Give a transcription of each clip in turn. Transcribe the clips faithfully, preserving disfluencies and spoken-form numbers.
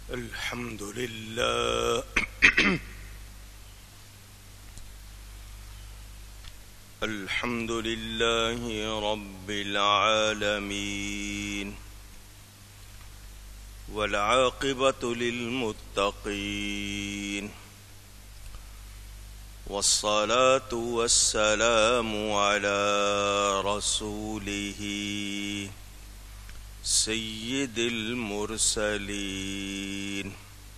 الحمد لله الحمد لله رب العالمين والعاقبة للمتقين والصلاة والسلام على رسوله سيد المرسلين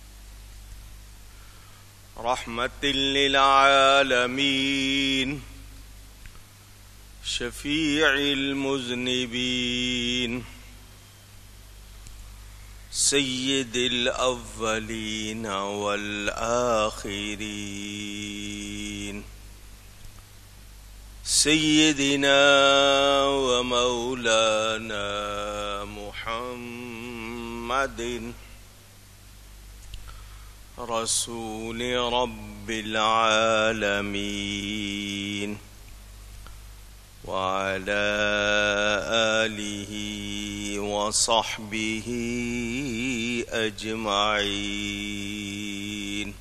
رحمة للعالمين شفيع المذنبين سيد الأولين والآخرين سيدنا ومولانا محمد رسول رب العالمين وعلى آله وصحبه أجمعين.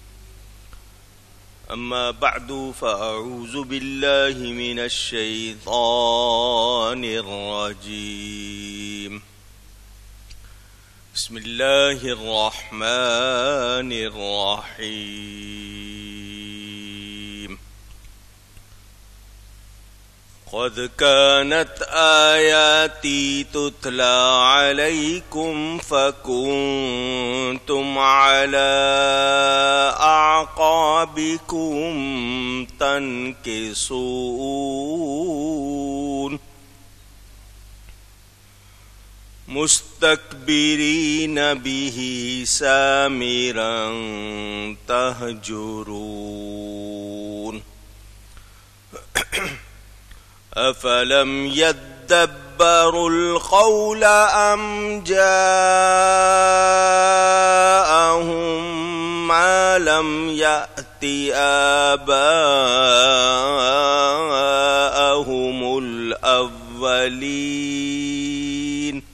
أما بعد فأعوذ بالله من الشيطان الرجيم. بسم الله الرحمن الرحيم. قد كانت آياتي تتلى عليكم فكنتم على أعقابكم تنكصون مستكبرين به سامرا تهجرون أفلم يدبروا القول أم جاءهم ما لم يأت آباءهم الأولين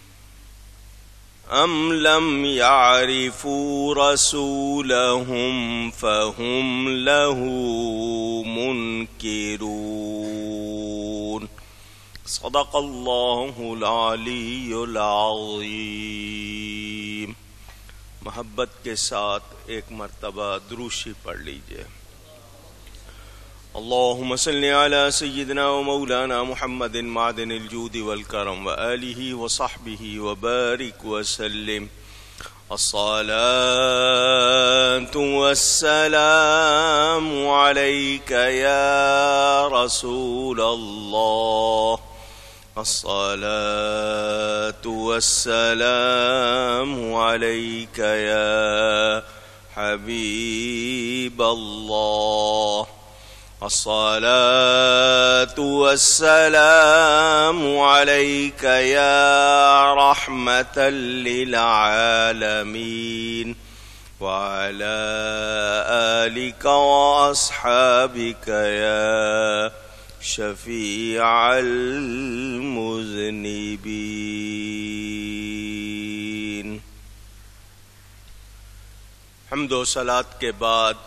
أم لم يعرفوا رسولهم فهم له منكرون. صدق الله العلی العظیم. محبت کے ساتھ ایک مرتبہ دروشی پڑھ لیجئے. اللهم صل على سيدنا ومولانا محمد معدن الجود والكرم وآله وصحبه وبارك وسلم. الصلاة والسلام عليك يا رسول الله. الصلاة والسلام عليك يا حبيب الله. الصلاة والسلام عليك يا رحمة للعالمين وعلى آلك وأصحابك يا شفيع المذنبين. حمد و صلاۃ کے بعد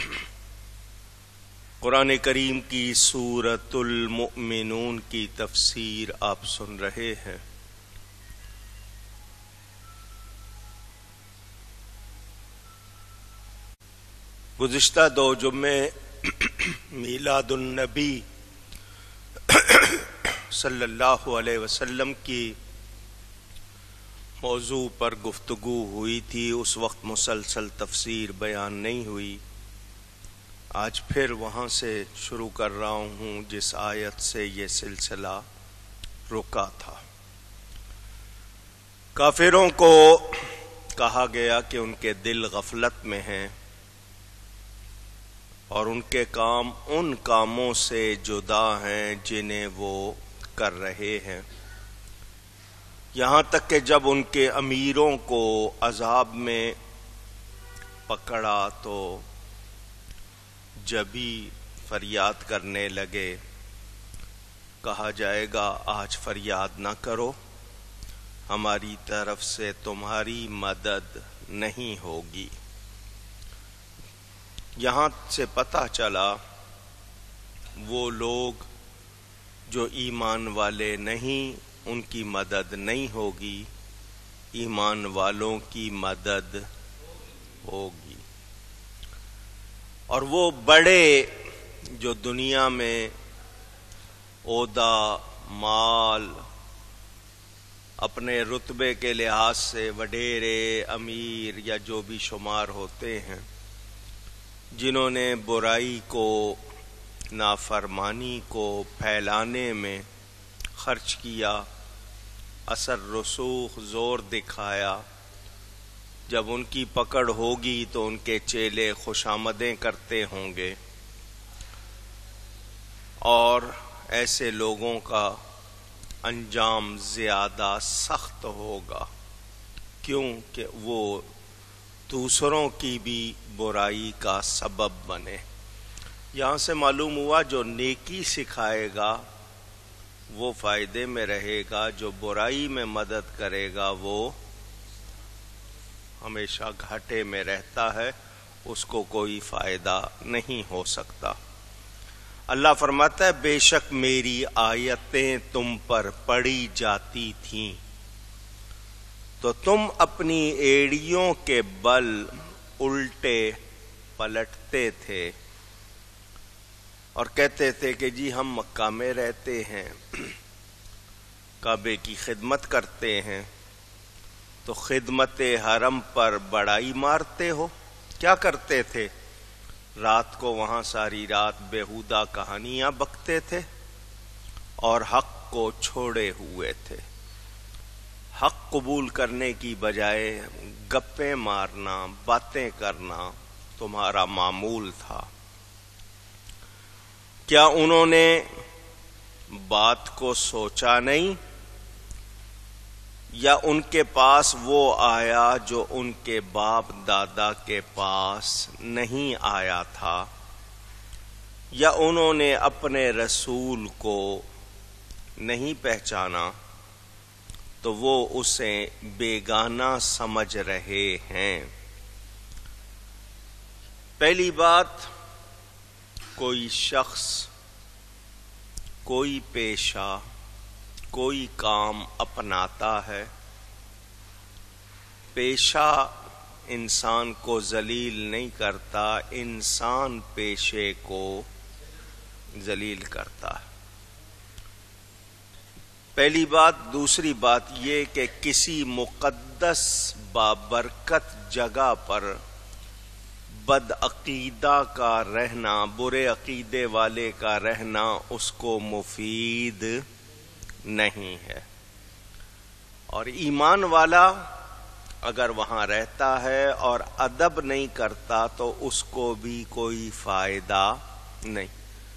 قرآن کریم کی سورۃ المؤمنون کی تفسیر آپ سن رہے ہیں. گزشتہ دو جمعے میلاد النبی صلی اللہ علیہ وسلم کی موضوع پر گفتگو ہوئی تھی. اس وقت مسلسل تفسیر بیان نہیں ہوئی. آج پھر وہاں سے شروع کر رہا ہوں جس آیت سے یہ سلسلہ رکا تھا. کافروں کو کہا گیا کہ ان کے دل غفلت میں ہیں اور ان کے کام ان کاموں سے جدا ہیں جنہیں وہ کر رہے ہیں. یہاں تک کہ جب ان کے امیروں کو عذاب میں پکڑا تو جبھی فریاد کرنے لگے. کہا جائے گا آج فریاد نہ کرو، ہماری طرف سے تمہاری مدد نہیں ہوگی۔ یہاں سے پتہ چلا وہ لوگ جو ایمان والے نہیں ان کی مدد نہیں ہوگی، ایمان والوں کی مدد ہوگی۔ اور وہ بڑے جو دنیا میں عہدہ، مال، اپنے رتبے کے لحاظ سے وڈیرے، امیر یا جو بھی شمار ہوتے ہیں، جنہوں نے برائی کو، نافرمانی کو پھیلانے میں خرچ کیا، اثر رسوخ، زور دکھایا، جب ان کی پکڑ ہوگی تو ان کے چیلے خوشامدیں کرتے ہوں گے، اور ایسے لوگوں کا انجام زیادہ سخت ہوگا، کیونکہ وہ دوسروں کی بھی برائی کا سبب بنے۔ یہاں سے معلوم ہوا جو نیکی سکھائے گا وہ فائدے میں رہے گا، جو برائی میں مدد کرے گا وہ ہمیشہ گھاٹے میں رہتا ہے، اس کو کوئی فائدہ نہیں ہو سکتا۔ اللہ فرماتا ہے بے شک میری آیتیں تم پر پڑھی جاتی تھیں تو تم اپنی ایڑیوں کے بل الٹے پلٹتے تھے اور کہتے تھے کہ جی ہم مکہ میں رہتے ہیں، کعبے کی خدمت کرتے ہیں، تو خدمت حرم پر بڑائی مارتے ہو۔ کیا کرتے تھے؟ رات کو وہاں ساری رات بیہودہ کہانیاں بکتے تھے اور حق کو چھوڑے ہوئے تھے۔ حق قبول کرنے کی بجائے گپیں مارنا، باتیں کرنا تمہارا معمول تھا۔ کیا انہوں نے بات کو سوچا نہیں، یا ان کے پاس وہ آیا جو ان کے باپ دادا کے پاس نہیں آیا تھا، یا انہوں نے اپنے رسول کو نہیں پہچانا تو وہ اسے بیگانہ سمجھ رہے ہیں۔ پہلی بات، کوئی شخص، کوئی پیشہ، کوئی کام اپناتا ہے، پیشہ انسان کو ذلیل نہیں کرتا، انسان پیشے کو ذلیل کرتا ہے۔ پہلی بات۔ دوسری بات یہ کہ کسی مقدس بابرکت جگہ پر بد عقیدہ کا رہنا، برے عقیدے والے کا رہنا اس کو مفید نہیں ہے، اور ایمان والا اگر وہاں رہتا ہے اور ادب نہیں کرتا تو اس کو بھی کوئی فائدہ نہیں۔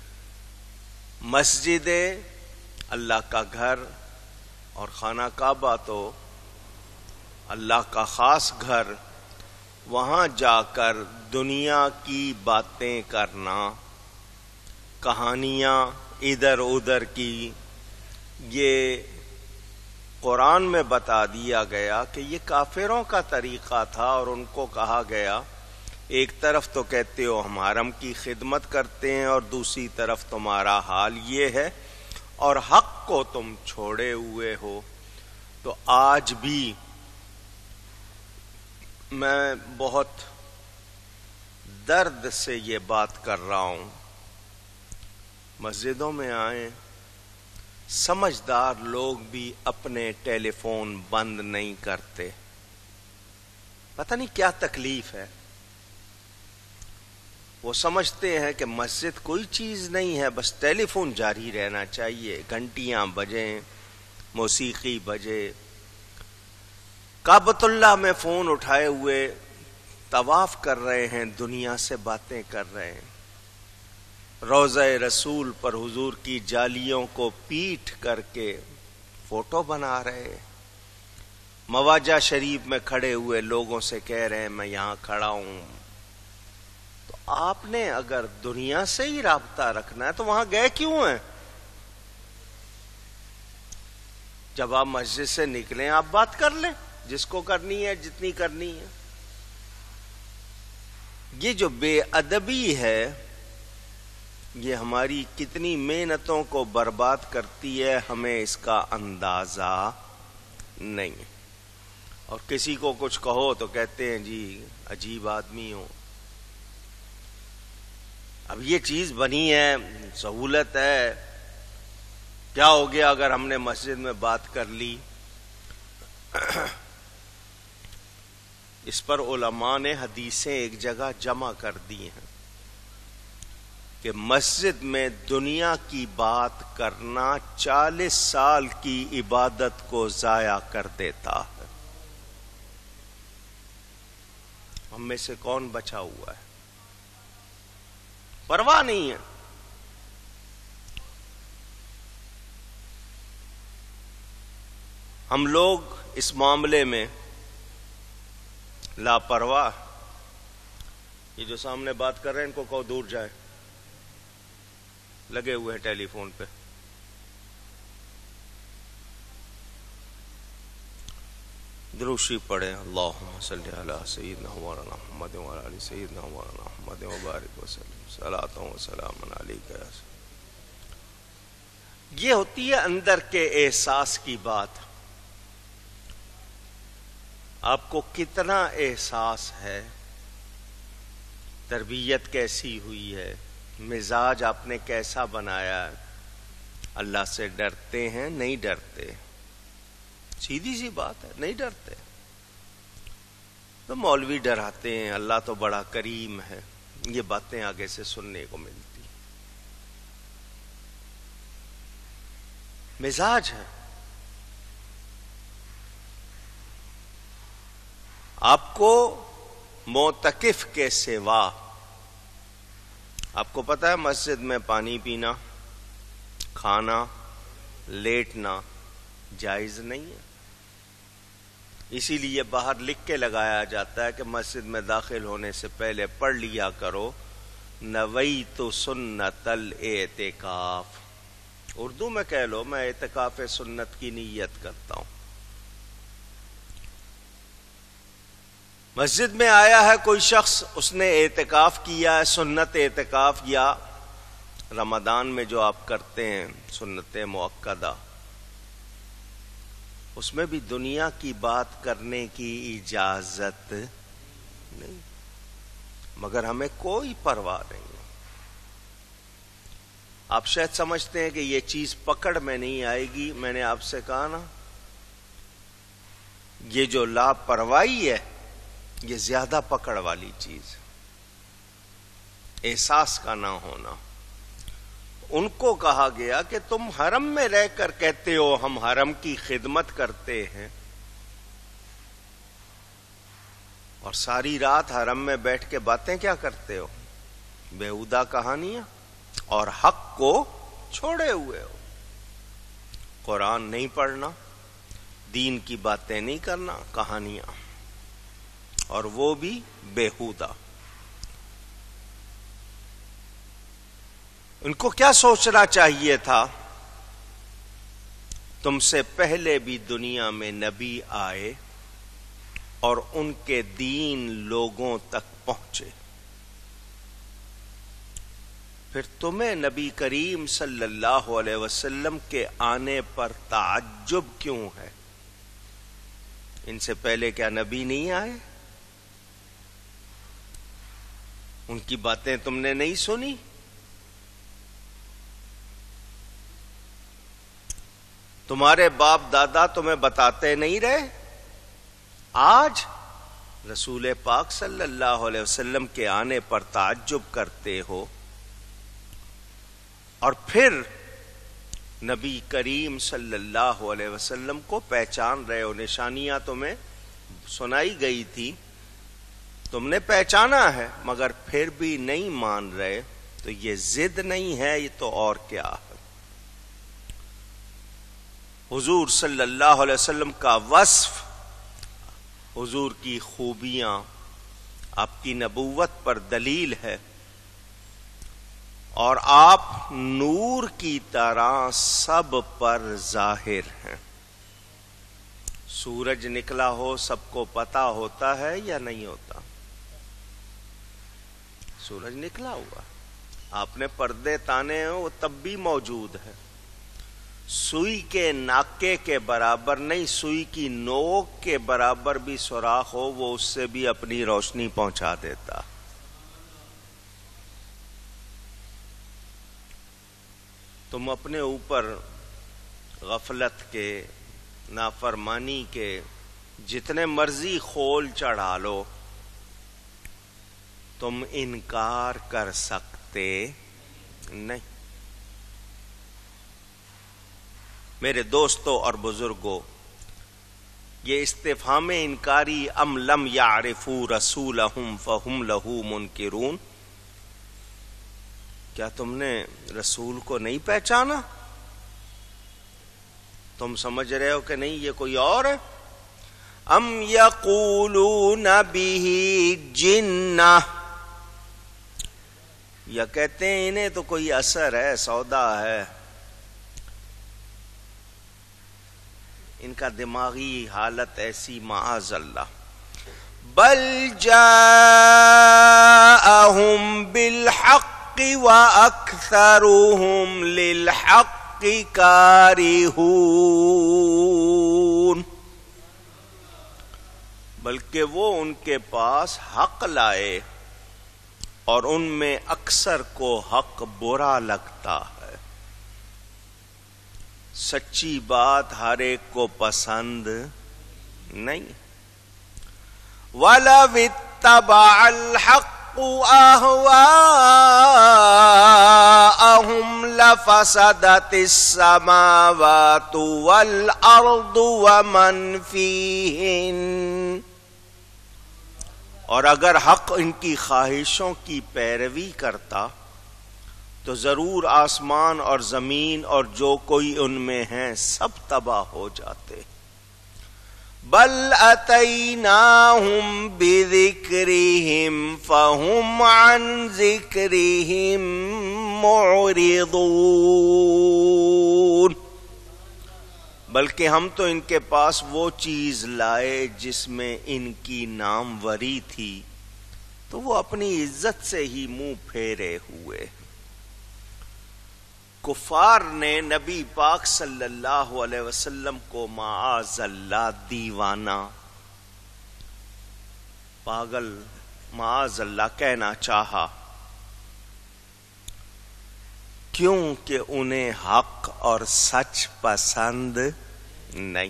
مسجد اللہ کا گھر اور خانہ کعبہ تو اللہ کا خاص گھر، وہاں جا کر دنیا کی باتیں کرنا، کہانیاں ادھر ادھر کی، یہ قرآن میں بتا دیا گیا کہ یہ کافروں کا طریقہ تھا، اور ان کو کہا گیا ایک طرف تو کہتے ہو ہم حرم کی خدمت کرتے ہیں اور دوسری طرف تمہارا حال یہ ہے اور حق کو تم چھوڑے ہوئے ہو۔ تو آج بھی میں بہت درد سے یہ بات کر رہا ہوں، مسجدوں میں آئیں، سمجھدار لوگ بھی اپنے ٹیلی فون بند نہیں کرتے، پتہ نہیں کیا تکلیف ہے۔ وہ سمجھتے ہیں کہ مسجد کوئی چیز نہیں ہے، بس ٹیلی فون جاری رہنا چاہیے، گھنٹیاں بجیں، موسیقی بجے، کعبۃ اللہ میں فون اٹھائے ہوئے طواف کر رہے ہیں، دنیا سے باتیں کر رہے ہیں، روضہ رسول پر حضور کی جالیوں کو پیٹ کر کے فوٹو بنا رہے، مواجہ شریف میں کھڑے ہوئے لوگوں سے کہہ رہے ہیں میں یہاں کھڑا ہوں۔ تو آپ نے اگر دنیا سے ہی رابطہ رکھنا ہے تو وہاں گئے کیوں ہیں؟ جب آپ مسجد سے نکلیں آپ بات کر لیں، جس کو کرنی ہے، جتنی کرنی ہے۔ یہ جو بے ادبی ہے یہ ہماری کتنی محنتوں کو برباد کرتی ہے، ہمیں اس کا اندازہ نہیں ہے۔ اور کسی کو کچھ کہو تو کہتے ہیں جی عجیب آدمی ہو۔ اب یہ چیز بنی ہے، سہولت ہے، کیا ہو گیا اگر ہم نے مسجد میں بات کر لی؟ اس پر علماء نے حدیثیں ایک جگہ جمع کر دی ہیں کہ مسجد میں دنیا کی بات کرنا چالیس سال کی عبادت کو ضائع کر دیتا ہے۔ ہم میں سے کون بچا ہوا ہے؟ پرواہ نہیں ہے۔ ہم لوگ اس معاملے میں لاپرواہ۔ یہ جو سامنے بات کر رہے ہیں ان کو کہو دور جائے، لگے ہوئے ہیں ٹیلی فون پہ۔ دروشی پڑھیں، اللہم صلی علی سیدنا مولانا محمد وعلی آل سیدنا مولانا محمد وبارک وسلم، صلاۃ و سلام علیک۔ یہ ہوتی ہے اندر کے احساس کی بات۔ آپ کو کتنا احساس ہے، تربیت کیسی ہوئی ہے، مزاج آپ نے کیسا بنایا ہے؟ اللہ سے ڈرتے ہیں؟ نہیں ڈرتے؟ سیدھی سی بات ہے، نہیں ڈرتے۔ تو مولوی ڈراتے ہیں، اللہ تو بڑا کریم ہے، یہ باتیں آگے سے سننے کو ملتی۔ مزاج ہے۔ آپ کو معتکف کے سوا، آپ کو پتہ ہے مسجد میں پانی پینا، کھانا، لیٹنا جائز نہیں ہے۔ اسی لیے باہر لکھ کے لگایا جاتا ہے کہ مسجد میں داخل ہونے سے پہلے پڑھ لیا کرو نویت سنت الاعتکاف۔ اردو میں کہہ لو میں اعتکاف سنت کی نیت کرتا ہوں۔ مسجد میں آیا ہے کوئی شخص، اس نے اعتکاف کیا ہے، سنت اعتکاف، یا رمضان میں جو آپ کرتے ہیں سنت مؤکدہ، اس میں بھی دنیا کی بات کرنے کی اجازت نہیں، مگر ہمیں کوئی پرواہ نہیں ہے۔ آپ شاید سمجھتے ہیں کہ یہ چیز پکڑ میں نہیں آئے گی۔ میں نے آپ سے کہا نا، یہ جو لاپرواہی ہے یہ زیادہ پکڑ والی چیز، احساس کا نہ ہونا۔ ان کو کہا گیا کہ تم حرم میں رہ کر کہتے ہو ہم حرم کی خدمت کرتے ہیں، اور ساری رات حرم میں بیٹھ کے باتیں کیا کرتے ہو؟ بیہودہ کہانیاں، اور حق کو چھوڑے ہوئے ہو۔ قرآن نہیں پڑھنا، دین کی باتیں نہیں کرنا، کہانیاں، اور وہ بھی بیہودہ۔ ان کو کیا سوچنا چاہیے تھا؟ تم سے پہلے بھی دنیا میں نبی آئے اور ان کے دین لوگوں تک پہنچے، پھر تمہیں نبی کریم صلی اللہ علیہ وسلم کے آنے پر تعجب کیوں ہے؟ ان سے پہلے کیا نبی نہیں آئے؟ ان کی باتیں تم نے نہیں سنی؟ تمہارے باپ دادا تمہیں بتاتے نہیں رہے؟ آج رسول پاک صلی اللہ علیہ وسلم کے آنے پر تعجب کرتے ہو، اور پھر نبی کریم صلی اللہ علیہ وسلم کو پہچان رہے ہو۔ نشانیاں تمہیں سنائی گئی تھی، تم نے پہچانا ہے، مگر پھر بھی نہیں مان رہے، تو یہ ضد نہیں ہے، یہ تو اور کیا ہے؟ حضور صلی اللہ علیہ وسلم کا وصف، حضور کی خوبیاں آپ کی نبوت پر دلیل ہے، اور آپ نور کی طرح سب پر ظاہر ہیں۔ سورج نکلا ہو سب کو پتا ہوتا ہے یا نہیں ہوتا؟ سورج نکلا ہوا، آپ نے پردے تانے ہیں وہ تب بھی موجود ہے. سوئی کے ناکے کے برابر نہیں، سوئی کی نوک کے برابر بھی سوراخ ہو وہ اس سے بھی اپنی روشنی پہنچا دیتا. تم اپنے اوپر غفلت کے، نافرمانی کے جتنے مرضی خول چڑھا لو، تم انکار کر سکتے نہیں. میرے دوستوں اور بزرگوں، یہ استفہام انکاری ام لم یعرفوا رسولہم فہم لہ منکرون، کیا تم نے رسول کو نہیں پہچانا؟ تم سمجھ رہے ہو کہ نہیں یہ کوئی اور ہے؟ ام یقولون بہ جنہ، یا کہتے ہیں انہیں تو کوئی اثر ہے، سودا ہے. ان کا دماغی حالت ایسی، معاذ اللہ. بل جاءہم بالحق واکثرہم للحق کارہون، بلکہ وہ ان کے پاس حق لائے اور ان میں اکثر کو حق برا لگتا ہے. سچی بات ہر ایک کو پسند نہیں. وَلَوِ اتَّبَعَ الْحَقُّ أَهْوَاءَهُمْ لَفَسَدَتِ السَّمَاوَاتُ وَالْأَرْضُ وَمَنْ فِيهِنَّ، اور اگر حق ان کی خواہشوں کی پیروی کرتا تو ضرور آسمان اور زمین اور جو کوئی ان میں ہیں سب تباہ ہو جاتے. بل اتیناہم بذکرہم فہم عن ذکرہم معرضون، بلکہ ہم تو ان کے پاس وہ چیز لائے جس میں ان کی ناموری تھی تو وہ اپنی عزت سے ہی منہ پھیرے ہوئے. کفار نے نبی پاک صلی اللہ علیہ وسلم کو معاذ اللہ دیوانہ، پاگل، معاذ اللہ کہنا چاہا، کیونکہ انہیں حق اور سچ پسند نہیں،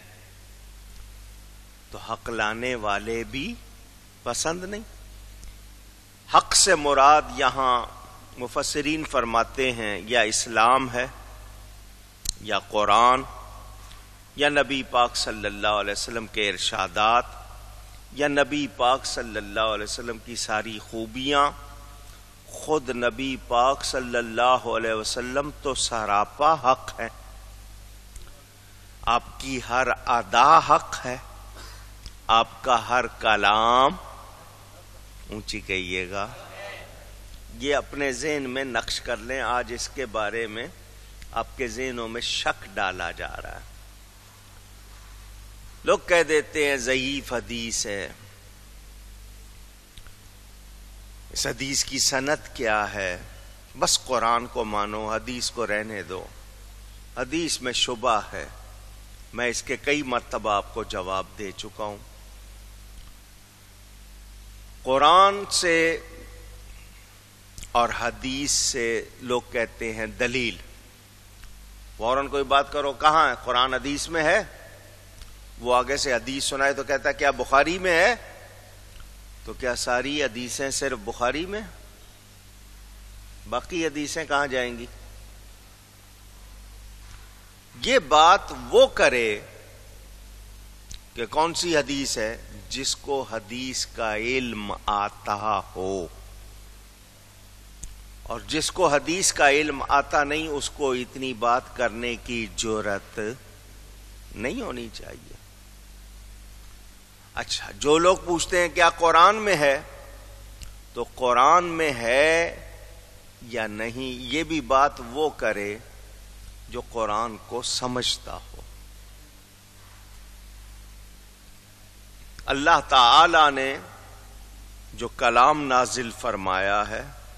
تو حق لانے والے بھی پسند نہیں. حق سے مراد یہاں مفسرین فرماتے ہیں یا اسلام ہے، یا قرآن، یا نبی پاک صلی اللہ علیہ وسلم کے ارشادات، یا نبی پاک صلی اللہ علیہ وسلم کی ساری خوبیاں. خود نبی پاک صلی اللہ علیہ وسلم تو سراپا حق ہے، آپ کی ہر ادا حق ہے، آپ کا ہر کلام، اونچی کہیے گا، یہ اپنے ذہن میں نقش کر لیں. آج اس کے بارے میں آپ کے ذہنوں میں شک ڈالا جا رہا ہے. لوگ کہہ دیتے ہیں ضعیف حدیث ہے. اس حدیث کی سند کیا ہے؟ بس قرآن کو مانو، حدیث کو رہنے دو. حدیث میں شبہ ہے، میں اس کے کئی مرتبہ آپ کو جواب دے چکا ہوں. قرآن سے اور حدیث سے لوگ کہتے ہیں دلیل. فوراً کوئی بات کرو کہاں ہے؟ قرآن حدیث میں ہے. وہ آگے سے حدیث سنائے تو کہتا ہے کیا بخاری میں ہے؟ تو کیا ساری حدیثیں صرف بخاری میں؟ باقی حدیثیں کہاں جائیں گی؟ یہ بات وہ کرے کہ کون سی حدیث ہے؟ جس کو حدیث کا علم آتا ہو، اور جس کو حدیث کا علم آتا نہیں اس کو اتنی بات کرنے کی جرأت نہیں ہونی چاہیے. اچھا، جو لوگ پوچھتے ہیں کیا قرآن میں ہے، تو قرآن میں ہے یا نہیں یہ بھی بات وہ کرے جو قرآن کو سمجھتا ہو. اللہ تعالی نے جو کلام نازل فرمایا ہے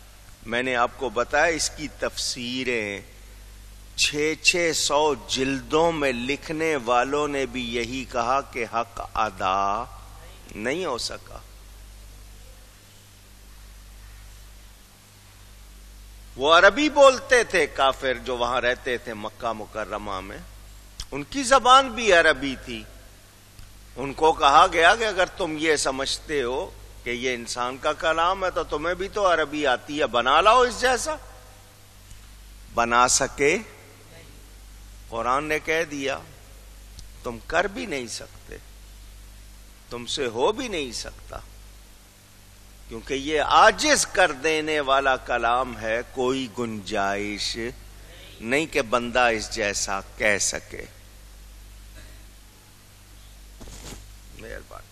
میں نے آپ کو بتایا اس کی تفسیریں چھ چھ سو جلدوں میں لکھنے والوں نے بھی یہی کہا کہ حق ادا نہیں ہو سکا. وہ عربی بولتے تھے کافر جو وہاں رہتے تھے مکہ مکرمہ میں، ان کی زبان بھی عربی تھی. ان کو کہا گیا کہ اگر تم یہ سمجھتے ہو کہ یہ انسان کا کلام ہے تو تمہیں بھی تو عربی آتی ہے، بنا لاؤ اس جیسا. بنا سکے؟ قرآن نے کہہ دیا تم کر بھی نہیں سکتے، تم سے ہو بھی نہیں سکتا، کیونکہ یہ عاجز کر دینے والا کلام ہے. کوئی گنجائش نہیں کہ بندہ اس جیسا کہہ سکے. مہربانی.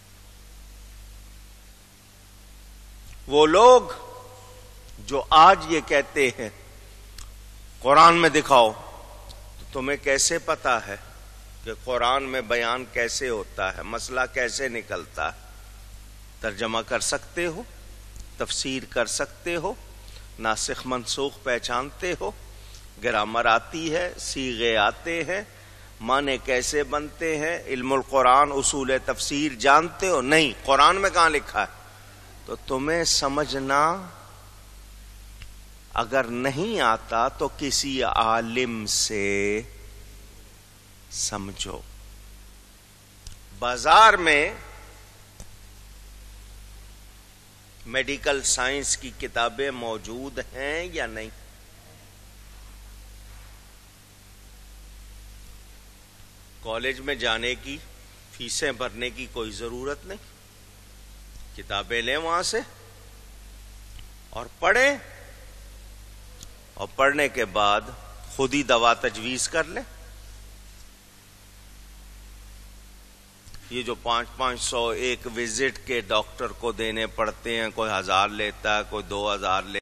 وہ لوگ جو آج یہ کہتے ہیں قرآن میں دکھاؤ، تو تمہیں کیسے پتا ہے کہ قرآن میں بیان کیسے ہوتا ہے، مسئلہ کیسے نکلتا ہے؟ ترجمہ کر سکتے ہو؟ تفسیر کر سکتے ہو؟ ناسخ منسوخ پہچانتے ہو؟ گرامر آتی ہے، صیغے آتے ہیں، معنی کیسے بنتے ہیں؟ علم القرآن اصول تفسیر جانتے ہو؟ نہیں. قرآن میں کہاں لکھا ہے؟ تو تمہیں سمجھنا اگر نہیں آتا تو کسی عالم سے سمجھو. بازار میں میڈیکل سائنس کی کتابیں موجود ہیں یا نہیں؟ کالج میں جانے کی، فیسیں بھرنے کی کوئی ضرورت نہیں. کتابیں لیں وہاں سے اور پڑھیں، اور پڑھنے کے بعد خود ہی دوا تجویز کر لیں. یہ جو پانچ پانچ سو ایک وزٹ کے ڈاکٹر کو دینے پڑتے ہیں، کوئی ہزار لیتا ہے، کوئی دو ہزار